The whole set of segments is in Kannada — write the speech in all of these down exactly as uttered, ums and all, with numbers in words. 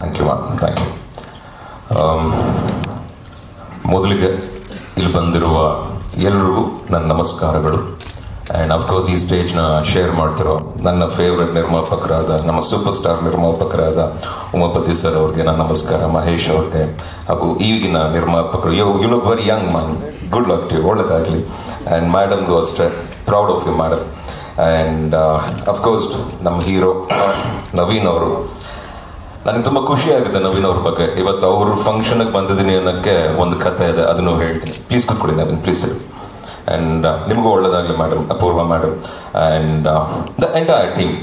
Thank you ma'am, thank you. ಮೊದಲಿಗೆ ಇಲ್ಲಿ ಬಂದಿರುವ ಎಲ್ಲರಿಗೂ ನನ್ನ ನಮಸ್ಕಾರಗಳು. ಆ್ಯಂಡ್ ಅಫ್ಕೋರ್ಸ್ ಈ ಸ್ಟೇಜ್ನ ಶೇರ್ ಮಾಡ್ತಿರೋ ನನ್ನ ಫೇವ್ರೆಟ್ ನಿರ್ಮಾಪಕರಾದ, ನಮ್ಮ ಸೂಪರ್ ಸ್ಟಾರ್ ನಿರ್ಮಾಪಕರಾದ ಉಮಾಪತಿ ಸರ್ ಅವ್ರಿಗೆ ನನ್ನ ನಮಸ್ಕಾರ, ಮಹೇಶ್ ಅವ್ರಿಗೆ, ಹಾಗೂ ಈಗಿನ ನಿರ್ಮಾಪಕರು. You you look very young man, good luck to you, ಒಳ್ಳೆದಾಗಲಿ. ಆ್ಯಂಡ್ ಮೇಡಮ್ಗೂ ಅಷ್ಟೇ, proud of you madam. And of course ನಮ್ಮ ಹೀರೋ ನವೀನ್ ಅವರು, ನನಗೆ ತುಂಬ ಖುಷಿ ಆಗುತ್ತೆ ನವೀನ್ ಅವ್ರ ಬಗ್ಗೆ. ಇವತ್ತು ಅವರು ಫಂಕ್ಷನ್ಗೆ ಬಂದಿದ್ದೀನಿ ಅನ್ನೋಕ್ಕೆ ಒಂದು ಕಥೆ ಇದೆ, ಅದನ್ನು ಹೇಳ್ತೀನಿ. ಪ್ಲೀಸ್ ಕೂತ್ಕೊಳ್ಳಿ ನವೀನ್, ಪ್ಲೀಸ್. ಆ್ಯಂಡ್ ನಿಮಗೂ ಒಳ್ಳೆದಾಗಲಿ ಮೇಡಮ್, Apoorva madam, and the entire team.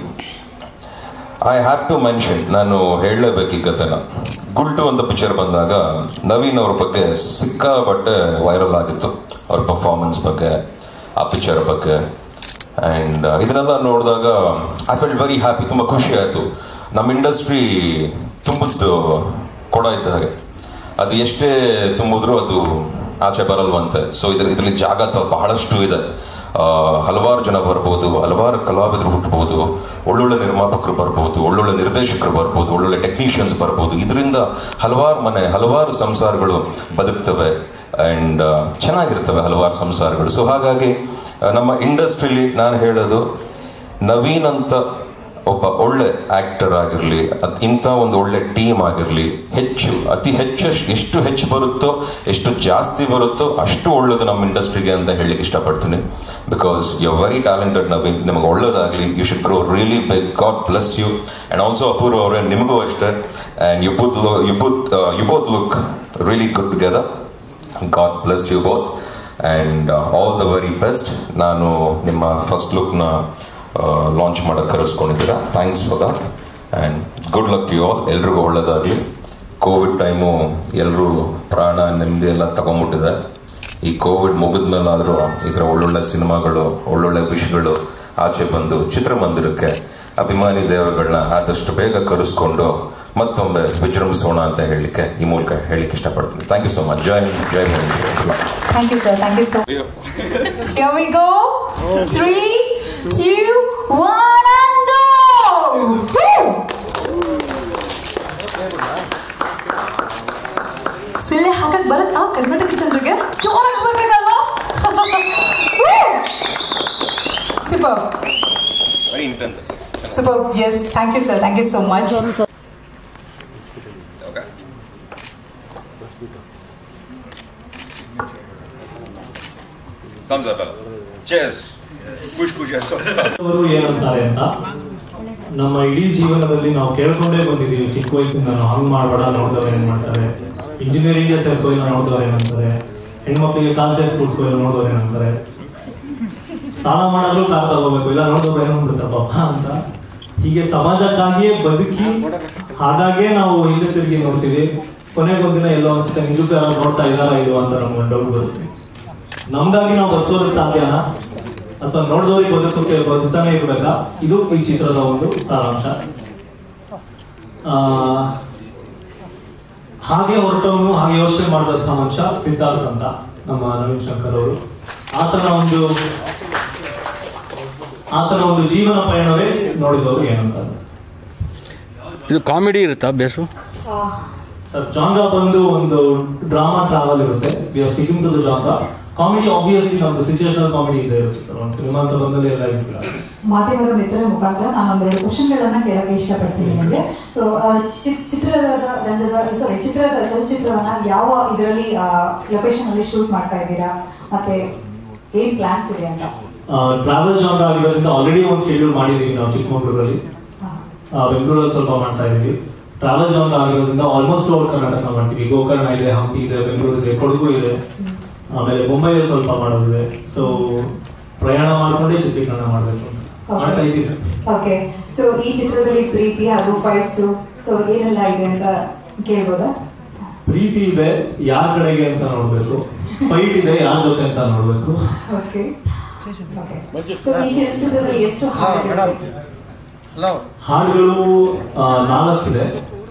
I have to mention, ನಾನು ಹೇಳಲೇಬೇಕು ಈ ಕಥೆನ. ಗುಲ್ಟು ಅಂತ ಪಿಕ್ಚರ್ ಬಂದಾಗ ನವೀನ್ ಅವ್ರ ಬಗ್ಗೆ ಸಿಕ್ಕಾಪಟ್ಟೆ ವೈರಲ್ ಆಗಿತ್ತು, ಅವ್ರ ಪರ್ಫಾರ್ಮೆನ್ಸ್ ಬಗ್ಗೆ, ಆ ಪಿಕ್ಚರ್ ಬಗ್ಗೆ. ಆ್ಯಂಡ್ ಇದನ್ನೆಲ್ಲ ನೋಡಿದಾಗ ಐ ಫೆಲ್ಟ್ ವೆರಿ ಹ್ಯಾಪಿ, ತುಂಬ ಖುಷಿ ಆಯಿತು. ನಮ್ಮ ಇಂಡಸ್ಟ್ರಿ ತುಂಬಿದ್ದು ಕೊಡ ಇದ್ದ ಹಾಗೆ, ಅದು ಎಷ್ಟೇ ತುಂಬಿದ್ರು ಅದು ಆಚೆ ಬರಲ್ವಂತೆ. ಸೊ ಇದ್ರ ಇದರಲ್ಲಿ ಜಾಗ ಬಹಳಷ್ಟು ಇದೆ. ಹಲವಾರು ಜನ ಬರ್ಬೋದು, ಹಲವಾರು ಕಲಾವಿದರು ಹುಟ್ಟಬಹುದು, ಒಳ್ಳೊಳ್ಳೆ ನಿರ್ಮಾಪಕರು ಬರ್ಬೋದು, ಒಳ್ಳೊಳ್ಳೆ ನಿರ್ದೇಶಕರು ಬರ್ಬೋದು, ಒಳ್ಳೊಳ್ಳೆ ಟೆಕ್ನಿಷಿಯನ್ಸ್ ಬರ್ಬೋದು. ಇದರಿಂದ ಹಲವಾರು ಮನೆ, ಹಲವಾರು ಸಂಸಾರಗಳು ಬದುಕ್ತವೆ ಅಂಡ್ ಚೆನ್ನಾಗಿರ್ತವೆ ಹಲವಾರು ಸಂಸಾರಗಳು. ಸೊ ಹಾಗಾಗಿ ನಮ್ಮ ಇಂಡಸ್ಟ್ರಿಲಿ ನಾನು ಹೇಳೋದು, ನವೀನ್ ಅಂತ ಒಬ್ಬ ಒಳ್ಳೆ ಆಕ್ಟರ್ ಆಗಿರ್ಲಿ, ಇಂಥ ಒಂದು ಒಳ್ಳೆ ಟೀಮ್ ಆಗಿರ್ಲಿ, ಹೆಚ್ಚು ಅತಿ ಹೆಚ್ಚು ಎಷ್ಟು ಹೆಚ್ಚು ಬರುತ್ತೋ, ಎಷ್ಟು ಜಾಸ್ತಿ ಬರುತ್ತೋ ಅಷ್ಟು ಒಳ್ಳೇದು ನಮ್ಮ ಇಂಡಸ್ಟ್ರಿಗೆ ಅಂತ ಹೇಳಲಿಕ್ಕೆ ಇಷ್ಟಪಡ್ತೀನಿ. Because you are very talented Naveen, ನಿಮಗೆ ಒಳ್ಳೇದಾಗಲಿ. You should grow really big, God bless you. And also Apoorva ಅವರೇ, ನಿಮಗೂ ಅಷ್ಟೇ. And you both you both you both look really good together. God bless you both and all the very best. ನಾನು ನಿಮ್ಮ ಫಸ್ಟ್ ಲುಕ್ನ ಲಾಂಚ್ ಮಾಡೋಕ್ಕೆ ಕರೆಸ್ಕೊಂಡಿದ್ದೀರಾ, thanks for that and good luck you all. ಎಲ್ರಿಗೂ ಒಳ್ಳೇದಾಗಲಿ. ಕೋವಿಡ್ ಟೈಮು ಎಲ್ಲರೂ ಪ್ರಾಣ ನೆಮ್ಮದಿ ಎಲ್ಲ ತಗೊಂಡ್ಬಿಟ್ಟಿದೆ. ಈ ಕೋವಿಡ್ ಮುಗಿದ ಮೇಲಾದರೂ ಇದರ ಒಳ್ಳೊಳ್ಳೆ ಸಿನಿಮಾಗಳು, ಒಳ್ಳೊಳ್ಳೆ ವಿಷಯಗಳು ಆಚೆ ಬಂದು ಚಿತ್ರಮಂದಿರಕ್ಕೆ ಅಭಿಮಾನಿ ದೇವರುಗಳನ್ನ ಆದಷ್ಟು ಬೇಗ ಕರೆಸ್ಕೊಂಡು ಮತ್ತೊಮ್ಮೆ ವಿಜೃಂಭಿಸೋಣ ಅಂತ ಹೇಳಲಿಕ್ಕೆ ಈ ಮೂಲಕ ಹೇಳಲಿಕ್ಕೆ ಇಷ್ಟಪಡ್ತೀನಿ. Thank you so much. Jai Jai Hind. Thank you sir, thank you so much. Here we go. Three, two, one, and go! ಸಿಳ್ಳೆ ಹಾಕಕ್ ಬರುತ್ತಾ ಕರ್ನಾಟಕ ಜನರಿಗೆ? ಜೋರಾಗಿ ಬರ್ಬೇಕಲ್ವಾ? Superb. Very intense. Superb. Yes, thank you sir, thank you so much. Okay. Thumbs up. Cheers. ಖುಷಿ ಖುಷಿ ಅವರು ಏನಂತಾರೆ ಅಂತ, ನಮ್ಮ ಇಡೀ ಜೀವನದಲ್ಲಿ ನಾವು ಕೇಳ್ಕೊಂಡೇ ಬಂದಿದ್ದೀವಿ ಚಿಕ್ಕ ವಯಸ್ಸಿಂದ. ನಾವು ಹಂಗ್ ಮಾಡ್ಬೇಡ, ನೋಡಿದವ್ರು ಏನ್ ಮಾಡ್ತಾರೆ, ಇಂಜಿನಿಯರಿಂಗ್ ಸೇರ್ಕೋ ಇಲ್ಲ ನೋಡಿದವ್ರು ಏನಂತಾರೆ, ಹೆಣ್ಮಕ್ಳಿಗೆ ಕಾಲ್ ಸೇರಿಸ್ಕೊಡ್ಸ್ಕೋ ಇಲ್ಲ ನೋಡಿದವ್ರು ಏನಂತಾರೆ, ಸಾಲ ಮಾಡಿದ್ರು ಕಾಲ್ ತಗೋಬೇಕು ಇಲ್ಲ ನೋಡಿದವ್ರು ಏನೋ ಬಿಡ್ತಪ್ಪ ಅಂತ. ಹೀಗೆ ಸಮಾಜಕ್ಕಾಗಿಯೇ ಬದುಕಿ, ಹಾಗಾಗೇ ನಾವು ಹಿಂದೆ ತಿರುಗಿ ನೋಡ್ತೀವಿ. ಕೊನೆಗೊಂದಿನ ಎಲ್ಲೋ ಅನ್ಸುತ್ತೆ ನಿಜಕ್ಕೂ ಯಾರು ನೋಡ್ತಾ ಇದ್ದಾರಾ ಇದು ಅಂತ ನಮ್ಗೆ ಡೌಟ್ ಬರುತ್ತೆ. ನಮ್ಗಾಗಿ ನಾವು ಬದುಕೋದಕ್ಕೆ ಸಾಧ್ಯನಾ ಅಥವಾ ನೋಡಿದವ್ರಿಗೆ ಬದುಕೋಕೆ ಬದುಕ್ತಾನೆ ಇರ್ಬೇಕಾ? ಇದು ಈ ಚಿತ್ರದ ಒಂದು ಸಾರಾಂಶ. ಆ ಹಾಗೆ ಹೊರಟವನು, ಹಾಗೆ ಯೋಚನೆ ಮಾಡಿದಂತಹ ಮನುಷ್ಯ ಸಿದ್ಧಾರ್ಥ ಅಂತ, ನಮ್ಮ ನವೀನ್ ಶಂಕರ್ ಅವರು. ಆತನ ಒಂದು ಆತನ ಒಂದು ಜೀವನ ಪಯಣವೇ ನೋಡಿದವರು ಏನಂತ. ಇದು ಕಾಮಿಡಿ ಇರುತ್ತಾ ಬೇಸು? ಸರ್ ಜಾನ್ರಾ ಬಂದು ಒಂದು ಡ್ರಾಮಾ ಟ್ರಾವೆಲ್ ಇರುತ್ತೆ. We are sticking to the genre. Comedy obviously ನಮ್ದು ಸಿಚುಯೇಷನಲ್ ಕಾಮಿಡಿ ಇದೆ ಇರುತ್ತೆ ಸರ್. ಒಂದು ಸಿನಿಮಾ ಅಂತ ಬಂದಲ್ಲಿ ಎಲ್ಲ ಇರುತ್ತೆ. ಮಾಧ್ಯಮದ ಮಿತ್ರರ ಮುಖಾಂತರ ನಾನು ಒಂದೆರಡು ಕ್ವಶನ್ಗಳನ್ನ ಕೇಳಕ್ಕೆ ಇಷ್ಟಪಡ್ತೀನಿ ನಿಮಗೆ. ಸೊ ಚಿತ್ರದ ರಂಗದ ಸಾರಿ ಚಿತ್ರದ ಚಲನಚಿತ್ರವನ್ನ ಯಾವ ಇದರಲ್ಲಿ ಲೊಕೇಶನ್ ಅಲ್ಲಿ ಶೂಟ್ ಮಾಡ್ತಾ ಇದ್ದೀರಾ, ಮತ್ತೆ ಏನ್ ಪ್ಲಾನ್ಸ್ ಇದೆ ಅಂತ? ಟ್ರಾವೆಲ್ ಜಾನ್ರಾ ಆಗಿರೋದ್ರಿಂದ ಆಲ್ರೆಡಿ ಒಂದು ಶೆಡ್ಯೂಲ್ ಮಾಡಿದೀವಿ ನಾವು ಚಿಕ್ಕಮಗಳೂರಲ್ಲಿ, ಬೆಂಗಳೂರಲ್ಲಿ ಸ್ವಲ್ಪ ಮಾಡ್ತಾ ಇದೀವಿ. ಟ್ರಾವೆಲ್ ಜಾನ್ರಾ ಆಗಿರೋದ್ರಿಂದ ಆಲ್ಮೋಸ್ಟ್ ಓವರ್ ಕರ್ನಾಟಕ ಮಾಡ್ತೀವಿ. ಗೋಕರ್ಣ ಇದೆ, ಹಂಪಿ ಇದೆ, ಬೆಂಗಳೂರು ಇದೆ, ಕೊಡಗು ಇದೆ, ಆಮೇಲೆ ಮುಂಬೈಯಲ್ಲಿ ಸ್ವಲ್ಪ ಮಾಡೋದಿದೆ. ಸೊ ಪ್ರಯಾಣ ಮಾಡ್ಕೊಂಡೇ ಚಿತ್ರೀಕರಣ ಮಾಡಬೇಕು ಮಾಡ್ತಾ ಇದ್ದೀವಿ. ಓಕೆ, ಸೊ ಈ ಚಿತ್ರದಲ್ಲಿ ಪ್ರೀತಿ ಹಾಗೂ ಫೈಟ್ಸ್ ಸೊ ಏನೆಲ್ಲ ಇದೆ ಅಂತ ಕೇಳ್ಬೋದಾ? ಪ್ರೀತಿ ಇದೆ, ಯಾರ ಕಡೆಗೆ ಅಂತ ನೋಡ್ಬೇಕು. ಫೈಟ್ ಇದೆ, ಯಾರ ಜೊತೆ ಅಂತ ನೋಡ್ಬೇಕು. Okay okay. ಸೊ ಈ ಚಿತ್ರದಲ್ಲಿ ಎಷ್ಟು ಹಾಡುಗಳು? ಹಾಡುಗಳು ನಾಲ್ಕಿದೆ,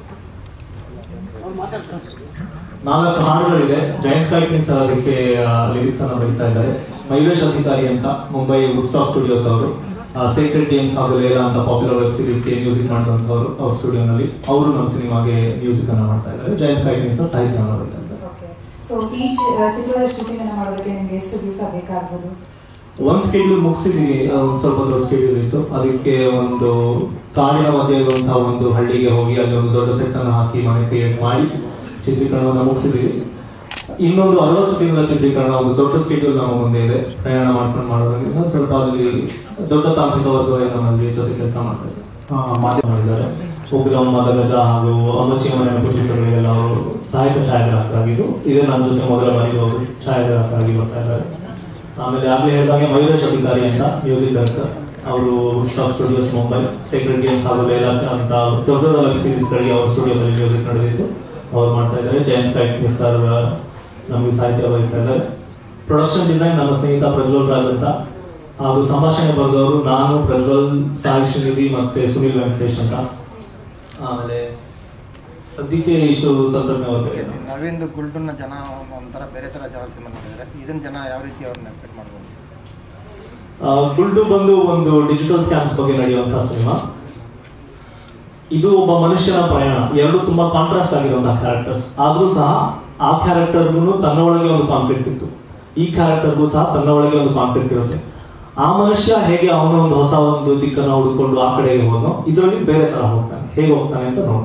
ನಾಲ್ಕು ಹಾಡುಗಳಿದೆ. ಜಯಂತ್ ಕಾಯ್ಕಿನಿ ಸರ್ ಅದಕ್ಕೆ ಲಿರಿಕ್ಸ್ ಅನ್ನು ಬರೀತಾ ಇದ್ದಾರೆ. ಮೈಲೇಶ್ ಅಧಿಕಾರಿ ಅಂತ ಮುಂಬೈ ವುಡ್ಸ್ಟಾಕ್ ಸ್ಟುಡಿಯೋಸ್ ಅವರು ಸೀಕ್ರೆಟ್ ಗೇಮ್ಸ್ ಹಾಗೂ ಲೇಲಾ ಅಂತ ಪಾಪ್ಯುಲರ್ ವೆಬ್ ಸೀರೀಸ್ಗೆ ಮ್ಯೂಸಿಕ್ ಮಾಡಿದಂಥವ್ರು ಅವ್ರ ಸ್ಟುಡಿಯೋನಲ್ಲಿ ಅವರು ನಮ್ಮ ಸಿನಿಮಾಗೆ ಮ್ಯೂಸಿಕ್ ಅನ್ನು ಮಾಡ್ತಾ ಇದ್ದಾರೆ. ಜಯಂತ್ ಕೈಟ್ನಿಂದ ಸಾಹಿತ್ಯ ಮಾಡ್ತಾ ಇದ್ದಾರೆ. ಸೊ ಈ ಚಿತ್ರದ ಶೂಟಿಂಗ್ ಅನ್ನು ಮಾಡೋದಕ್ಕೆ ನಿಮ್ಗೆ ಎಷ್ಟು ದಿವಸ ಬೇಕಾಗ್ಬೋದು? ಒಂದು ಸ್ಕೆಡ್ಯೂಲ್ ಮುಗಿಸಿದೀವಿ, ಒಂದು ಸ್ವಲ್ಪ ದೊಡ್ಡ ಸ್ಕೆಡ್ಯೂಲ್ ಇತ್ತು. ಅದಕ್ಕೆ ಒಂದು ಕಾಡಿನ ಮಧ್ಯೆ ಇರುವಂತಹ ಒಂದು ಹಳ್ಳಿಗೆ ಹೋಗಿ ಅಲ್ಲಿ ಒಂದು ದೊಡ್ಡ ಸೆಟ್ ಅನ್ನು ಹಾಕಿ ಮನೆ ಕ್ರಿಯೇಟ್ ಮಾಡಿ ಚಿತ್ರೀಕರಣವನ್ನು ಮುಗಿಸಿದೀವಿ. ಇನ್ನೊಂದು ಅರವತ್ತು ದಿನದ ಚಿತ್ರೀಕರಣ ಒಂದು ದೊಡ್ಡ ಸ್ಕೆಡ್ಯೂಲ್ ನಮ್ಮ ಮುಂದೆ ಇದೆ. ಪ್ರಯಾಣ ಮಾಡ್ಕೊಂಡು ಮಾಡೋದ್ರಿಂದ ಸ್ವಲ್ಪ ಅಲ್ಲಿ ದೊಡ್ಡ ತಾಂತ್ರಿಕ ವರ್ಗ ನಮ್ಮಲ್ಲಿ ಜೊತೆ ಕೆಲಸ ಮಾಡ್ತಾ ಇದ್ದಾರೆ ಮಾಡಿದ್ದಾರೆ. ಉಗ್ರಂ ಮದಗಜ ಹಾಗೂ ಅಮಚಿಯ ಮನೆ ಚಿತ್ರಗಳಿಗೆಲ್ಲ ಅವರು ಸಹಾಯಕ ಛಾಯಾಗ್ರಾಹಕರಾಗಿದ್ದು, ಇದೇ ನನ್ನ ಜೊತೆ ಮೊದಲ ಬಾರಿಗೆ ಅವರು ಛಾಯಾಗ್ರಾಹಕರಾಗಿ ಬರ್ತಾ ಇದ್ದಾರೆ. ಆಮೇಲೆ ಆಗಲೇ ಹೇಳಿದಾಗೆ ಮಯೂರೇಶ್ ಅಧಿಕಾರಿ ಅಂತ ಮ್ಯೂಸಿಕ್ ಡೈರೆಕ್ಟರ್, ಅವರು stock studios Mumbai, secret games ಹಾಗೂ ಲೇಲಾ ಅಂತ ದೊಡ್ಡ ದೊಡ್ಡ ವೆಬ್ ಸೀರೀಸ್ಗಳಿಗೆ ಅವ್ರ ಸ್ಟುಡಿಯೋದಲ್ಲಿ ಮ್ಯೂಸಿಕ್ ನಡೆದಿತ್ತು, ಅವ್ರು ಮಾಡ್ತಾ ಇದ್ದಾರೆ. ಜಯಂತ್ ಕೈಟ್ನಿ ಸರ್ ನಮಗೆ ಸಾಹಿತ್ಯ ಬರೀತಾ ಇದ್ದಾರೆ. ಪ್ರೊಡಕ್ಷನ್ ಡಿಸೈನ್ ನಮ್ಮ ಸ್ನೇಹಿತ ಪ್ರಜ್ವಲ್ ರಾಜ್ ಅಂತ, ಹಾಗೂ ಸಂಭಾಷಣೆ ಬರೆದವರು ನಾನು, ಪ್ರಜ್ವಲ್, ಸಾಯಿ ಶ್ರೀನಿಧಿ ಮತ್ತೆ ಸುನಿಲ್ ವೆಂಕಟೇಶ್ ಅಂತ. ಆಮೇಲೆ ಸದ್ಯಕ್ಕೆ ಇಷ್ಟು ತಂತ್ರಜ್ಞ ನವೀನ್ ಗುಲ್ಡನ್ನ ಜನ ಒಂಥರ ಬೇರೆ ತರ ಜನ ಮಾಡಿದ್ದಾರೆ. ಇದನ್ನ ಜನ ಯಾವ ರೀತಿ ಅವ್ರನ್ನ ಎಕ್ಸ್ಪೆಕ್ಟ್ ಮಾಡ್ಬೋದು? ಗುಲ್ಡು ಬಂದು ಒಂದು ಡಿಜಿಟಲ್ ಸ್ಕ್ಯಾಮ್ಸ್ ಬಗ್ಗೆ ನಡೆಯುವಂತಹ ಸಿನಿಮಾ. ಇದು ಒಬ್ಬ ಮನುಷ್ಯನ ಪ್ರಯಾಣ, ಎರಡು ತುಂಬಾ ಕಾಂಟ್ರಾಸ್ಟ್ ಆಗಿರುವಂತಹ ಕ್ಯಾರೆಕ್ಟರ್ಸ್. ಆದ್ರೂ ಸಹ ಆ ಕ್ಯಾರೆಕ್ಟರ್ಗೂ ತನ್ನ ಒಳಗೆ ಒಂದು ಕಾನ್ಫ್ಲಿಕ್ಟ್ ಇತ್ತು, ಈ ಕ್ಯಾರೆಕ್ಟರ್ಗೂ ಸಹ ತನ್ನ ಒಳಗೆ ಒಂದು ಕಾನ್ಫ್ಲಿಕ್ಟ್ ಇರುತ್ತೆ. ಆ ಮನುಷ್ಯ ಹೇಗೆ ಅವನ ಒಂದು ಹೊಸ ಒಂದು ದಿಕ್ಕನ್ನು ಹುಡುಕೊಂಡು ಆ ಕಡೆಗೆ ಹೋದೋ, ಇದರಲ್ಲಿ ಬೇರೆ ತರ ಹೋಗ್ತಾನೆ. ಹೇಗೆ ಹೋಗ್ತಾನೆ ಅಂತ ನೋಡಿ.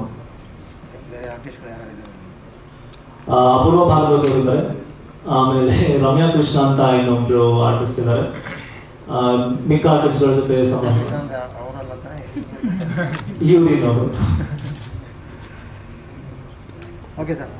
ಅಪೂರ್ವ ಭಾರದ್ವಾಜ್ ಇದ್ದಾರೆ, ಆಮೇಲೆ ರಮ್ಯಾ ಕೃಷ್ಣ ಅಂತ ಇನ್ನೊಬ್ರು ಆರ್ಟಿಸ್ಟ್ ಇದ್ದಾರೆ. ಮಿಕ್ಕ ಆರ್ಟಿಸ್ಟ್ಗಳ ಜೊತೆ ಇವ್ರಿನವರು. ಓಕೆ ಸರ್,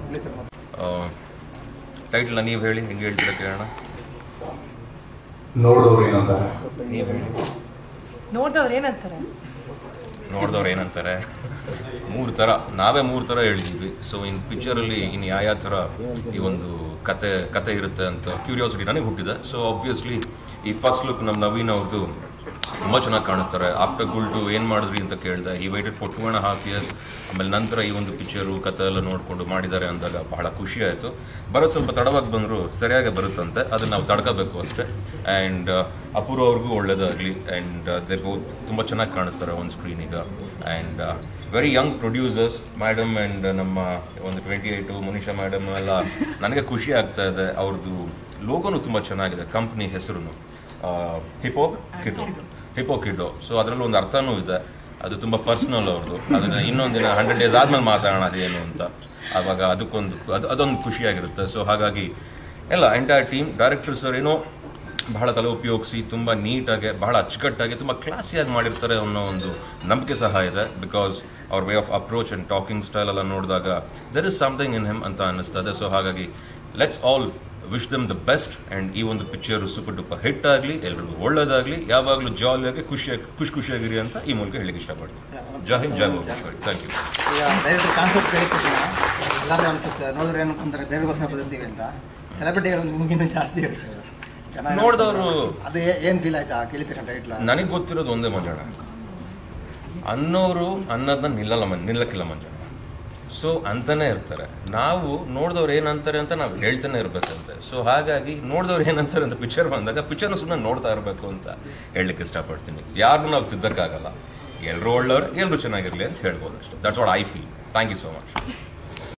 ಟೈಟಲ್ ನೀವು ಹೇಳಿ, ಹೆಂಗೆ ಹೇಳ್ತೀರಾ ಕೇಳೋಣ. ನೋಡಿದವ್ರು ಏನಂತಾರೆ? ನೀವು ಹೇಳಿ. ನೋಡಿದವ್ರು ಏನಂತಾರೆ? ನೋಡಿದವ್ರು ಏನಂತಾರೆ ಮೂರು ಥರ, ನಾವೇ ಮೂರು ಥರ ಹೇಳಿದ್ವಿ. ಸೊ ಇನ್ ಪಿಕ್ಚರಲ್ಲಿ ಇನ್ನು ಯಾವ ಯಾವ ಥರ ಈ ಒಂದು ಕತೆ ಕತೆ ಇರುತ್ತೆ ಅಂತ ಕ್ಯೂರಿಯಾಸಿಟಿ ನನಗೆ ಹುಟ್ಟಿದೆ. ಸೊ ಆಬ್ವಿಯಸ್ಲಿ ಈ ಫಸ್ಟ್ ಲುಕ್ ನಮ್ಮ ನವೀನ್ ಅವ್ರದ್ದು ತುಂಬ ಚೆನ್ನಾಗಿ ಕಾಣಿಸ್ತಾರೆ. ಆಫ್ಟರ್ ಗುಲ್ಟು ಏನು ಮಾಡಿದ್ರಿ ಅಂತ ಕೇಳಿದೆ. ಈ waited for two and half years. ಆಮೇಲೆ ನಂತರ ಈ ಒಂದು ಪಿಕ್ಚರು ಕತೆ ಎಲ್ಲ ನೋಡಿಕೊಂಡು ಮಾಡಿದ್ದಾರೆ ಅಂದಾಗ ಬಹಳ ಖುಷಿ ಆಯಿತು. ಬರೋದು ಸ್ವಲ್ಪ ತಡವಾಗಿ ಬಂದರೂ ಸರಿಯಾಗಿ ಬರುತ್ತಂತೆ, ಅದನ್ನು ನಾವು ತಡ್ಕೋಬೇಕು ಅಷ್ಟೇ. ಆ್ಯಂಡ್ ಅಪೂರ್ವ ಅವ್ರಿಗೂ ಒಳ್ಳೇದಾಗಲಿ. ಆ್ಯಂಡ್ ದೇ ಬೋತ್ ತುಂಬ ಚೆನ್ನಾಗಿ ಕಾಣಿಸ್ತಾರೆ ಒಂದು ಸ್ಕ್ರೀನಿಗೆ. And very young producers madam and ನಮ್ಮ ಒಂದು ಟ್ವೆಂಟಿ ಏಯ್ಟು ಮನೀಷಾ ಮೇಡಮ್ ಎಲ್ಲ ನನಗೆ ಖುಷಿ ಆಗ್ತಾ ಇದೆ. ಅವ್ರದ್ದು ಲೋಗೋನು ತುಂಬ ಚೆನ್ನಾಗಿದೆ, ಕಂಪ್ನಿ ಹೆಸರು hippo kiddo hippo kiddo so ಅದರಲ್ಲೂ ಒಂದು ಅರ್ಥನೂ ಇದೆ. ಅದು ತುಂಬ ಪರ್ಸ್ನಲ್ ಅವ್ರದ್ದು. ಅದನ್ನು ಇನ್ನೊಂದು ದಿನ ಹಂಡ್ರೆಡ್ ಡೇಸ್ ಆದ್ಮೇಲೆ ಮಾತಾಡೋಣ ಅದೇನು ಅಂತ. ಆವಾಗ ಅದಕ್ಕೊಂದು ಅದು ಅದೊಂದು ಖುಷಿಯಾಗಿರುತ್ತೆ. ಸೊ ಹಾಗಾಗಿ ಎಲ್ಲ ಎಂಟೈರ್ ಟೀಮ್, ಡೈರೆಕ್ಟರ್ ಸರ್ ಏನೋ ಬಹಳ ತಲೆ ಉಪಯೋಗಿಸಿ ತುಂಬ ನೀಟಾಗಿ, ಬಹಳ ಅಚ್ಚುಕಟ್ಟಾಗಿ, ತುಂಬ ಕ್ಲಾಸಿಯಾಗಿ ಮಾಡಿರ್ತಾರೆ ಅನ್ನೋ ಒಂದು ನಂಬಿಕೆ ಸಹ ಇದೆ. ಬಿಕಾಸ್ ಅವ್ರ way of approach and talking style ಎಲ್ಲ ನೋಡಿದಾಗ there is something in him ಅಂತ ಅನ್ನಿಸ್ತದೆ. ಸೊ ಹಾಗಾಗಿ let's all wish them the best. And ಈ ಒಂದು ಪಿಕ್ಚರು ಸೂಪರ್ ಡೂಪರ್ ಹಿಟ್ ಆಗಲಿ, ಎಲ್ರಿಗೂ ಒಳ್ಳೇದಾಗಲಿ, ಯಾವಾಗಲೂ ಜಾಲಿಯಾಗಿ ಖುಷಿಯಾಗಿ ಖುಷಿ ಖುಷಿಯಾಗಿರಿ ಅಂತ ಈ ಮೂಲಕ ಹೇಳಿಕ್ಕೆ ಇಷ್ಟಪಡ್ತೀನಿ. ಜೈ ಹಿಂದ್, ಜೈ ಭುವನೇಶ್ವರಿ. Thank you. ಈಗ ಡೈರೆಕ್ಟ್ ಕಾನ್ಸೆಪ್ಟ್ ಎಲ್ಲರೂ ಅನ್ಸುತ್ತೆ ನೋಡಿದ್ರೆ ಏನು ಅಂತಾರೆ ಬೇರೆ ವರ್ಷ ಬರ್ತೀವಿ ಅಂತ. ಸೆಲೆಬ್ರಿಟಿಗಳು ನಿಮಗಿನ್ನೂ ಜಾಸ್ತಿ ಇರುತ್ತೆ. ನೋಡಿದವರು ಅದು ಏನು ಫೀಲ್ ಆಯ್ತಾ ಕೇಳ್ತೀರಾ ಟೈಟ್ಲ? ನನಗೆ ಗೊತ್ತಿರೋದು ಒಂದೇ ಮಂಜಾಣ, ಅನ್ನೋರು ಅನ್ನೋದನ್ನ ನಿಲ್ಲಲ್ಲ ಮನ್ ನಿಲ್ಲಕ್ಕಿಲ್ಲ ಮಂಜಾಣ. ಸೊ ಅಂತಾನೆ ಇರ್ತಾರೆ. ನಾವು ನೋಡಿದವ್ರು ಏನಂತಾರೆ ಅಂತ ನಾವು ಹೇಳ್ತಾನೆ ಇರ್ಬೇಕಂತೆ. ಸೊ ಹಾಗಾಗಿ ನೋಡಿದವ್ರು ಏನಂತಾರೆ ಅಂತ ಪಿಕ್ಚರ್ ಬಂದಾಗ ಪಿಕ್ಚರ್ನ ಸುಮ್ಮನೆ ನೋಡ್ತಾ ಇರಬೇಕು ಅಂತ ಹೇಳಲಿಕ್ಕೆ ಇಷ್ಟಪಡ್ತೀನಿ. ಯಾರನ್ನೂ ನಾವು ತಿದ್ದಕ್ಕಾಗಲ್ಲ. ಎಲ್ಲರೂ ಒಳ್ಳೆಯವ್ರು, ಎಲ್ಲರೂ ಚೆನ್ನಾಗಿರಲಿ ಅಂತ ಹೇಳ್ಬೋದು ಅಷ್ಟೇ. That's what I feel. Thank you so much.